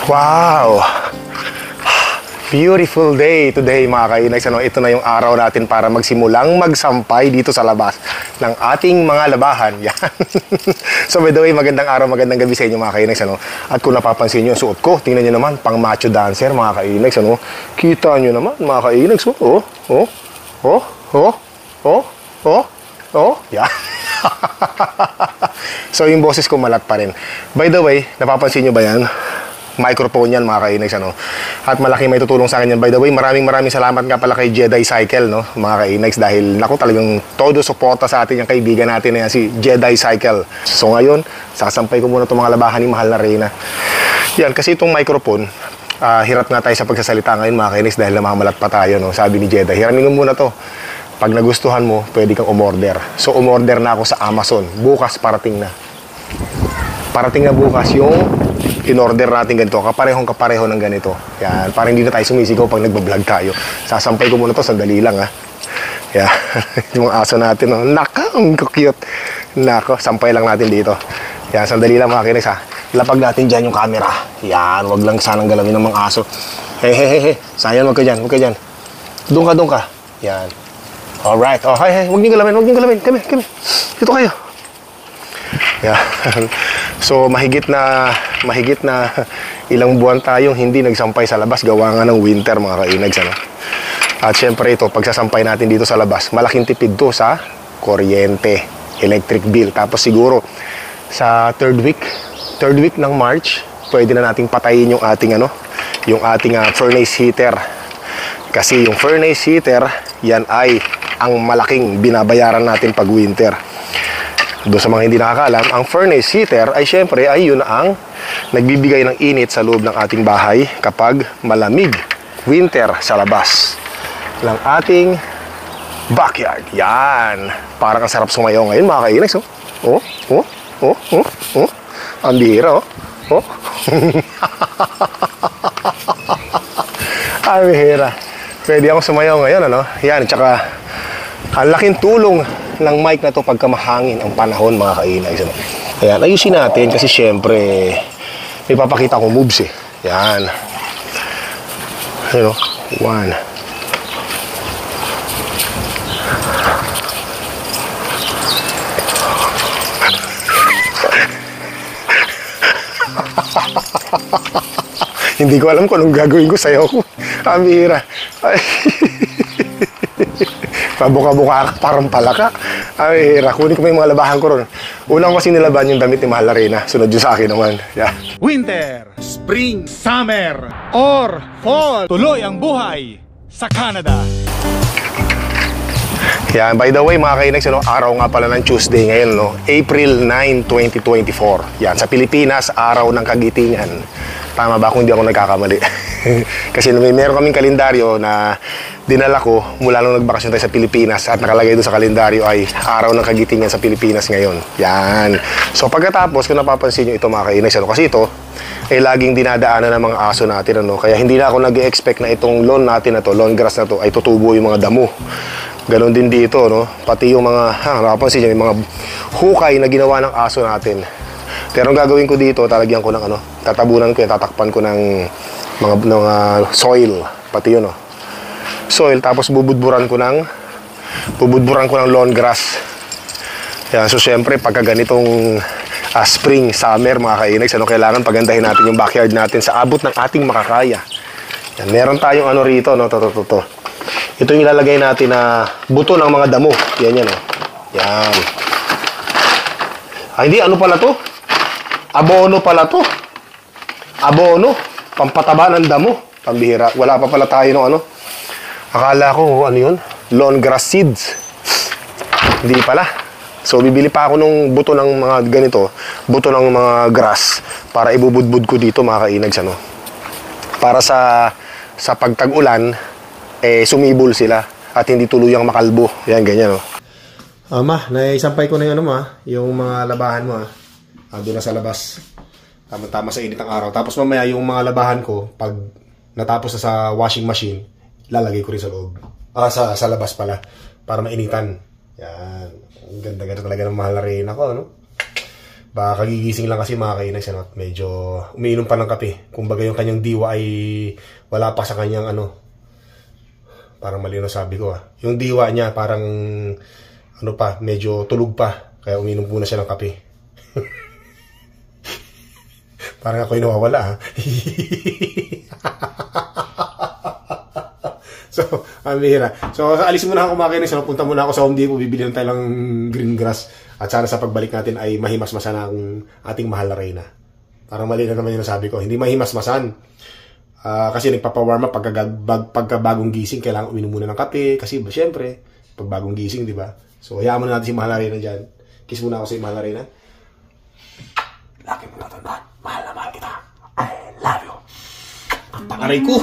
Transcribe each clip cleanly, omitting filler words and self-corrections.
Wow! Beautiful day today mga kainags. Ito na yung araw natin para magsimulang magsampay dito sa labas ng ating mga labahan. Yan. So by the way, magandang araw, magandang gabi sa inyo mga kainags. At kung napapansin nyo yung suot ko, tingnan nyo naman, pang macho dancer mga kainags. Kita nyo naman mga kainags. Yan. So yung boses ko malat pa rin. By the way, napapansin nyo ba yan? Microphone yan mga kainags, at malaki may tutulong sa akin yan. By the way, maraming salamat nga pala kay Jedi Cycle, mga kainags, dahil naku, talagang todo suporta sa atin yung kaibigan natin na yan, si Jedi Cycle. So ngayon, sasampay ko muna itong mga labahan ni Mahal na Reyna. Yan, kasi itong microphone, hirap nga tayo sa pagsasalita ngayon mga kainags dahil namamalat pa tayo, sabi ni Jedi, hiramin mo muna to. Pag nagustuhan mo, pwede kang umorder. So umorder na ako sa Amazon. Bukas parating na. Parating na bukas yung in-order natin ganito, kapareho ng ganito. Yan, para hindi na tayo sumisigaw pag nagbablog tayo. Sasampay ko muna to, sandali lang Yan, yung aso natin, Naka, ang cute. Nako, sampay lang natin dito. Yan, sandali lang mga kinis Lapag natin dyan yung camera. Yan, wag lang sanang galawin ng mga aso. Hey. Sayang, wag ka dyan. Doon ka. Yan. Alright. Oh, hey, wag niyo galawin. Kami. Dito kayo. Yeah. So mahigit na ilang buwan tayong hindi nagsampay sa labas gawa nga ng winter mga kainags. At syempre ito, pagsasampay natin dito sa labas, malaking tipid to sa kuryente, electric bill. Tapos siguro sa third week ng March, pwede na nating patayin yung ating furnace heater. Kasi yung furnace heater, yan ay ang malaking binabayaran natin pag winter. Doon sa mga hindi nakakaalam, ang furnace heater ay syempre ay yun ang nagbibigay ng init sa loob ng ating bahay kapag malamig winter sa labas ng ating backyard. Yan. Parang ang sarap sumayaw ngayon mga kainags. Ang bihira Ang bihira. Pwede ako sumayaw ngayon Yan, tsaka ang laking tulong ng mic na to pagka mahangin ang panahon mga kainags. Ayan, ayusin natin kasi syempre may papakita akong moves Yan. One. Hindi ko alam kung anong gagawin ko sa'yo. Ang bihira. Pabuka-buka ka, parang palaka. Ay, kunin ko may mga labahan ko ron. Unang kasi nilaban yung damit ni Mahal na Reyna. Sunod yun sa akin naman. Yeah. Winter, spring, summer, or fall. Tuloy ang buhay sa Canada. Yan, by the way mga kainags, araw nga pala ng Tuesday ngayon, April 9, 2024. Yan, sa Pilipinas, araw ng kagitingan. Tama ba kung hindi ako nagkakamali? Kasi meron kaming kalendaryo na dinala ko mula nung nagbakasyon tayo sa Pilipinas at nakalagay doon sa kalendaryo ay araw ng kagitingan sa Pilipinas ngayon. Yan. So pagkatapos, kung napapansin nyo ito mga kainags, kasi ito ay laging dinadaanan ng mga aso natin. Kaya hindi na ako nag-expect na itong lawn natin na to, lawn grass na to, ay tutubo yung mga damo. Ganon din dito, pati yung mga, napapansin nyo, yung mga hukay na ginawa ng aso natin. Pero ang gagawin ko dito, talagyan ko ng tatabunan ko yan, tatakpan ko ng mga soil, pati yun, soil, tapos bubudburan ko ng lawn grass. Yan, so syempre, pagka ganitong spring, summer, mga kainags, kailangan pagandahin natin yung backyard natin sa abot ng ating makakaya. Yan, meron tayong rito, to. Ito yung ilalagay natin na buto ng mga damo. Yan. Yan. Hindi, pala to? Abono pala to. Abono. Pampataba ng damo. Pambihira. Wala pa pala tayo ng Akala ko, yun? Lawn grass seeds. Hindi pala. So, bibili pa ako nung buto ng mga ganito. Buto ng mga grass. Para ibubudbud ko dito, mga kainags, Para sa pagtag-ulan, sumibol sila. At hindi tuluyang makalbo. Yan, ganyan, Ma, naisampay ko na yun, yung mga labahan mo, doon na sa labas. Tama sa init ng araw. Tapos mamaya yung mga labahan ko, pag natapos na sa washing machine, lalagay ko rin sa loob. Sa labas pala. Para mainitan. Yan. Ang ganda-ganda talaga ng Mahal na Reyna ko, Baka kagigising lang kasi mga kainags, ano, at medyo umiinom pa ng kape. Kumbaga yung kanyang diwa ay wala pa sa kanyang ano, parang mali na sabi ko yung diwa niya parang ano pa, medyo tulog pa. Kaya umiinom muna siya ng kape. Parang ako'y nawawala So, ang bihira. So, alis muna ako mga kainags. Punta muna ako sa Home Depot. Bibili na tayo ng green grass. At sana sa pagbalik natin ay mahimasmasan ang ating mahal na Reyna. Parang mali na naman yung nasabi ko. Hindi mahimasmasan. Kasi nagpapawarm up pagka bagong gising. Kailangan uminom muna ng kape. Kasi syempre, pag bagong gising, di ba? So, hayaan muna natin si mahal na Reyna dyan. Kiss muna ako sa mahal na Reyna. Lagi mo natandaan. Mahal na mahal kita. I love you. Ang pangaray ko.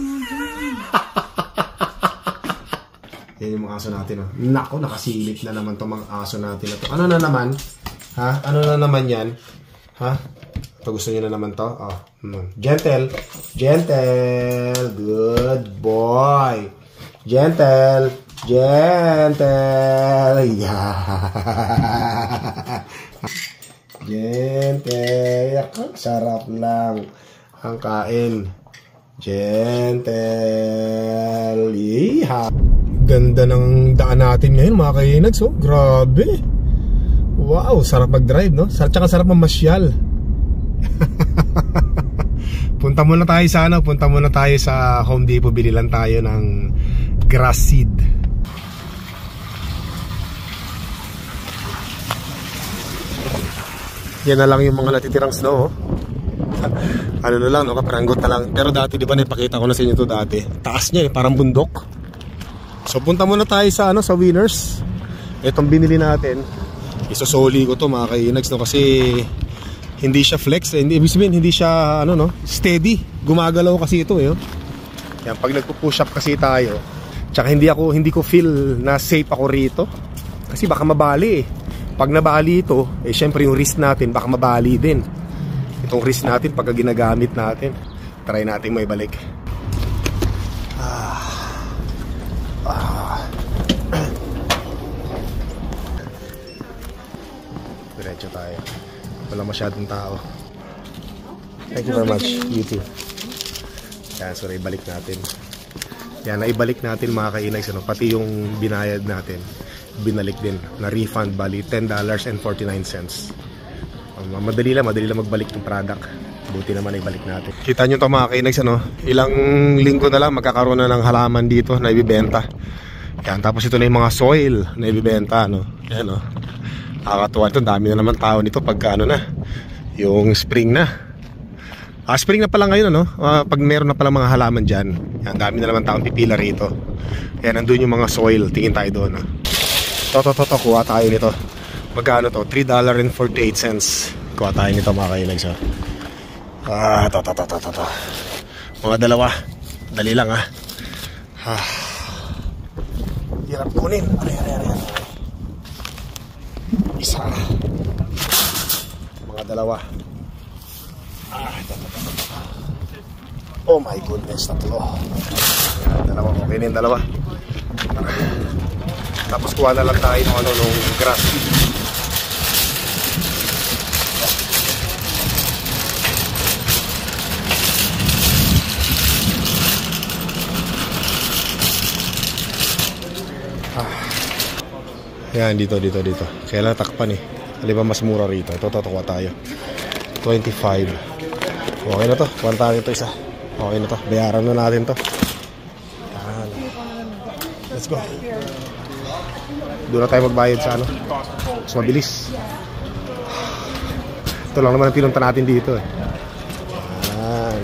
Yan yung mga aso natin. Nako, nakasilip na naman itong mga aso natin. Ano na naman? Ha? Ano na naman yan? Ha? Ito gusto nyo na naman to? Oh. Gentle. Gentle. Good boy. Gentle. Gentle. Yeah. Gentle. Sarap lang ang kain. Gentle. Yeah. Ganda ng daan natin ngayon mga kainags, oh. Grabe. Wow, sarap mag-drive, no? Tsaka sarap mamasyal. Punta muna tayo sa Home Depot. Bili lang tayo ng grass seed. Yan na lang yung mga natitirang snow, oh. Ano na lang, no? Kaparanggot na lang. Pero dati, di ba, napakita ko na sa inyo to dati. Taas niya, parang bundok. So punta muna tayo sa sa Winners. Itong binili natin, isosoli ko to mga kainags, no, kasi hindi siya flex, hindi ibig sabihin hindi siya steady. Gumagalaw kasi ito oh. Yan pag nagpo-push up kasi tayo. Tsaka hindi ko feel na safe ako rito. Kasi baka mabali eh. Pag nabali ito, syempre yung wrist natin baka mabali din. Itong wrist natin pagka ginagamit natin. Try natin may balik. Diretso tayo. Wala masyadong tao. Thank you very much. You too. Yan, so naibalik natin. Yan, naibalik natin mga kainags, pati yung binayad natin binalik din na refund, bali $10.49. Madali lang magbalik ng product. Buti naman ibalik natin. Kita nyo to mga kainags, ilang linggo na lang magkakaroon na ng halaman dito na ibibenta. Yan, tapos ito na yung mga soil na ibibenta, yan nakakatuwa ito, dami na naman tao nito pagka yung spring na. Spring na pala ngayon pag meron na pala mga halaman dyan, yan, dami na naman taong pipila rito. Yan, nandun yung mga soil, tingin tayo doon. Kuha tayo nito. Magkano to? $3.48. Kuha tayo nito mga kainags. To. Mga dalawa. Dali lang hirap kunin. Aray. Isa. Mga dalawa. Oh my goodness, tatlo. Dalawa, okay na yung dalawa. Tapos kuha na lang tayo nung grass. Yan, dito. Kailangan takpan eh. Alibang mas mura rito. Ito, kuha tayo. 25. Okay na to. Kuha tayo ito isa. Okay na to. Bayaran na natin to. Yan. Let's go. Doon na tayo magbayad sa mas mabilis. Ito lang naman ang pinunta natin dito eh. Yan.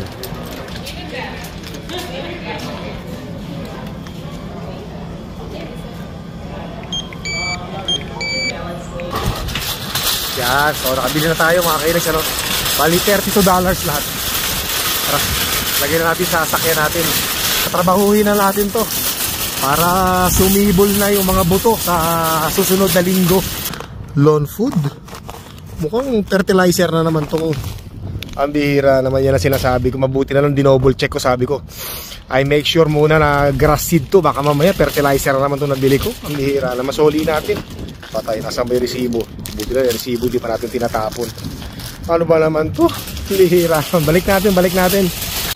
Yan, so nakabili na tayo mga kainags, bali $32 lahat. Tara, lagyan na natin sa sasakyan natin. Katrabahuhin na natin to para sumibol na yung mga buto sa susunod na linggo. Lawn food. Mukhang fertilizer na naman to. Ang bihira naman yan ang sinasabi ko. Mabuti na lang dinouble check ko, sabi ko. I make sure muna na grass seed to. Baka mamaya fertilizer naman to nabili ko. Ang bihira na masoli natin. Patay, nasaan ba yung resibo? Buti na yung resibo, di pa natin tinatapon. Ano ba naman to? Bihira. Balik natin.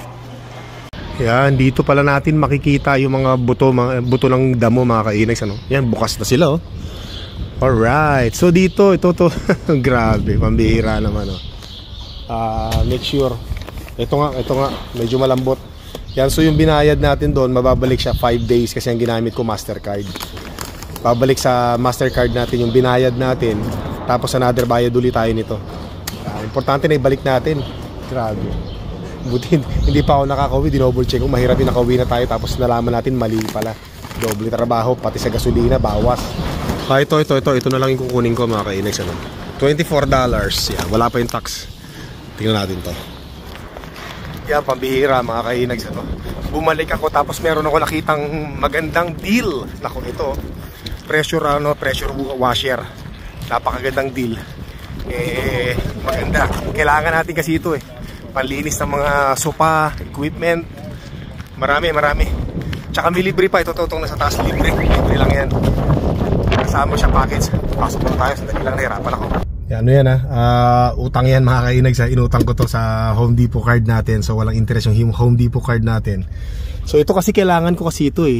Yan, dito pala natin makikita yung mga buto ng damo mga kainags. Ano? Yan, bukas na sila oh. Alright, so dito, ito to. Grabe, pambihira naman oh. Make sure. Ito nga, medyo malambot. Yan, so yung binayad natin doon, mababalik siya 5 days kasi ang ginamit ko Mastercard. Babalik sa Mastercard natin yung binayad natin, tapos another bayad ulit tayo nito. Importante na ibalik natin. Grabe. Buti hindi pa ako nakakauwi, dinouble check ko. Mahirap yung nakauwi na tayo tapos nalaman natin mali pala. Doble trabaho, pati sa gasolina, bawas. Ito na lang yung kukunin ko mga kainags. Ano? $24. Yan, wala pa yung tax. Tingnan natin to. Yan, pambihira mga kainags. Ano? Bumalik ako tapos meron ako nakitang magandang deal. Nako, ito. Pressure washer. Napakagandang deal. Maganda. Kailangan natin kasi ito panlinis ng mga sopa, equipment. Marami. Tsaka may libre pa. Ito nasa taas, libre lang yan. Kasama siya package. Pasok na tayo, sandali lang, nahirapan ako. Ano yan utang yan mga kainags. Inutang ko to sa Home Depot card natin. So walang interest yung Home Depot card natin. So ito kasi kailangan ko kasi ito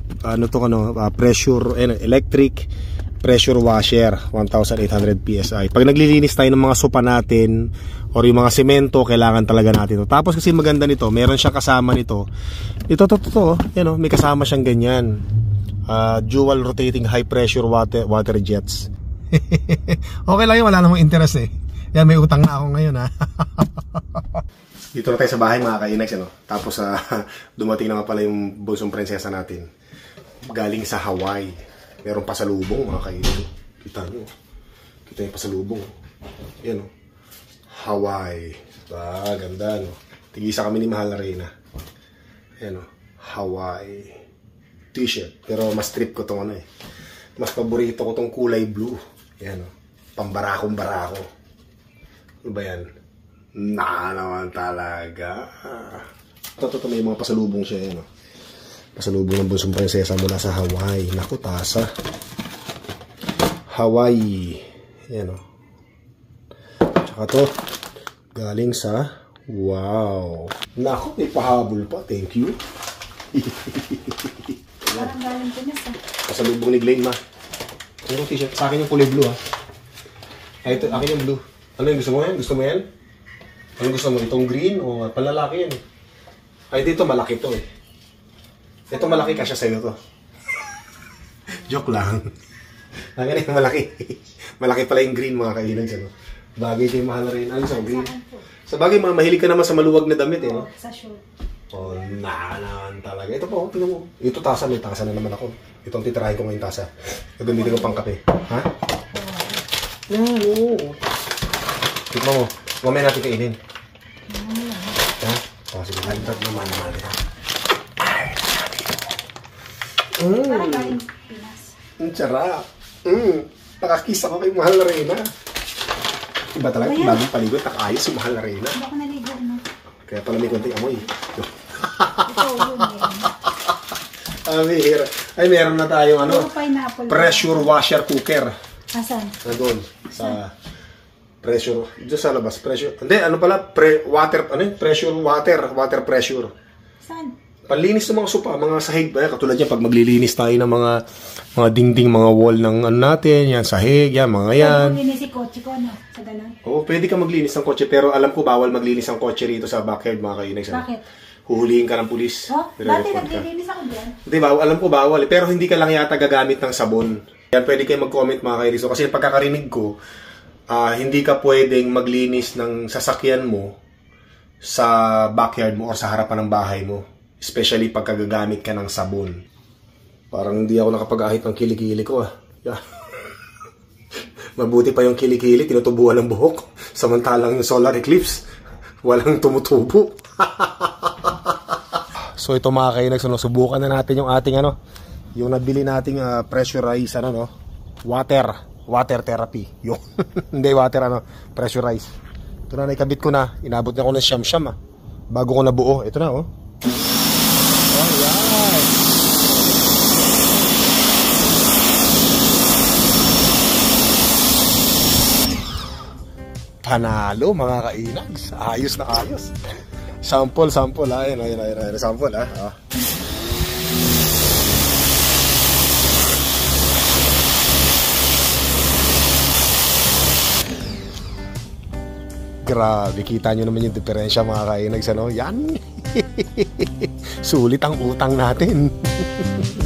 pressure, electric pressure washer 1800 PSI. Pag naglilinis tayo ng mga sopa natin or yung mga semento, kailangan talaga natin ito. Tapos kasi maganda nito, meron siyang kasama nito. Ito yan may kasama siyang ganyan. Dual rotating high pressure water jets. Okay lang yun, wala namang interest Yan, may utang na ako ngayon Dito na tayo sa bahay mga kainags Tapos dumating na nga pala yung bunsong prinsesa natin. Galing sa Hawaii. Meron pasalubong mga kainags. Kita yung pasalubong. Yan Hawaii. Ganda Tigisa kami ni Mahal na Reyna. Yan Hawaii t-shirt. Pero mas trip ko tong mas paborito ko tong kulay blue. Yan pambarakong barako. Ano ba yan? Naman talaga. Ito may mga pasalubong siya pasalubong ng bunsong prinsesa mula sa Hawaii. Naku, tasa. Hawaii. Yan Tsaka to galing sa wow. Naku, may pahabol pa. Thank you. Parang galing Pinas Pasalubong ni Glenn ma. Yung t-shirt. Sa akin yung kulay blue ito, akin yung blue. Ano yung gusto mo yan? Gusto mo yan? Ano gusto mo? Itong green o panlalaki yan dito malaki to Ito malaki kasya sa'yo to. Joke lang. Akin yung malaki. Malaki pala yung green mga kainags Bagay kayo mahal na rin. Ano sa green? Sa bagay mahilig ka naman sa maluwag na damit Sa short. Naman talaga. Ito po, tingnan mo. Ito tasa, may tasa na naman ako. Itong titirahin ko ngayon tasa. Gagamitin ko pang kape. Ha? Tignan mo. Mamaya natin kainin. Ha? Sige, halitat naman kita. Parang galing Pinas. Ang sarap. Nakakis ako kay Mahal na Reyna. Iba talaga, bagong paligot. Nakayos si Mahal na Reyna. Hindi ako naligo, Kaya pala may konting amoy. Ito, yun Ay, meron na tayong pressure washer cooker. Asan? Doon. Sa pressure. Diyan sa labas. Pressure. Hindi, water pressure. Saan? Panlinis ng mga sopa, mga sahig ba? Katulad yan, pag maglilinis tayo ng mga dingding, mga wall ng natin, yan, sahig, yan, mga yan. Pwede maglinis si kotse ko, sa ganun? Oo, pwede ka maglinis ng kotse, pero alam ko bawal maglinis ng kotse rito sa backyard, mga kainags. Bakit? Huhulihin ka ng pulis. Dati naglilinis ako dyan. Hindi, alam ko bawal, pero hindi ka lang yata gagamit ng sabon. Yan, pwede kayo mag-comment mga kainags. Kasi pagkakarinig ko, hindi ka pwedeng maglinis ng sasakyan mo sa backyard mo or sa harapan ng bahay mo. Especially pagka gagamit ka ng sabon. Parang hindi ako nakapag-ahit ng kilikili ko Yeah. Mabuti pa yung kilikili, tinutubuan ng buhok. Samantalang yung solar eclipse, walang tumutubo. So ito mga kainags, subukan na natin yung ating yung nabili nating pressurized water therapy. Yung hindi water pressurize. Ito na, naikabit ko na. Inabot na ako ng siyam-siyam bago ko nabuo. Ito na, oh. Alright. Panalo, mga kainags. Ayos na ayos. Sample, ayun. Sample, oh. Grabe, kita nyo naman yung diferensya, mga kainags, ano? Yan! Sulit ang utang natin.